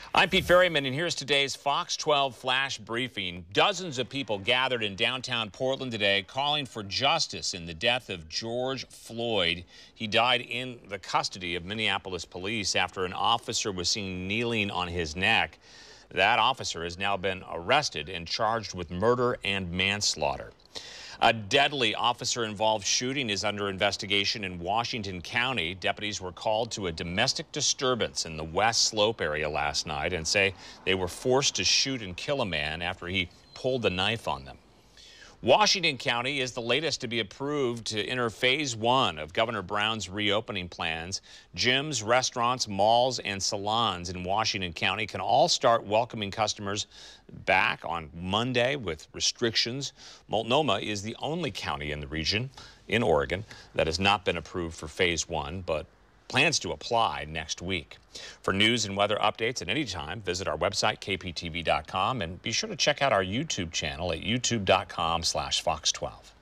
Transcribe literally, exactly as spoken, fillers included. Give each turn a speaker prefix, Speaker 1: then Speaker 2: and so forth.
Speaker 1: I'm Pete Ferryman, and here's today's Fox twelve Flash Briefing. Dozens of people gathered in downtown Portland today calling for justice in the death of George Floyd. He died in the custody of Minneapolis police after an officer was seen kneeling on his neck. That officer has now been arrested and charged with murder and manslaughter. A deadly officer-involved shooting is under investigation in Washington County. Deputies were called to a domestic disturbance in the West Slope area last night and say they were forced to shoot and kill a man after he pulled the knife on them. Washington County is the latest to be approved to enter phase one of Governor Brown's reopening plans. Gyms, restaurants, malls, and salons in Washington County can all start welcoming customers back on Monday with restrictions. Multnomah is the only county in the region in Oregon that has not been approved for phase one, but plans to apply next week. For news and weather updates at any time, visit our website, K P T V dot com, and be sure to check out our YouTube channel at youtube dot com slash fox twelve.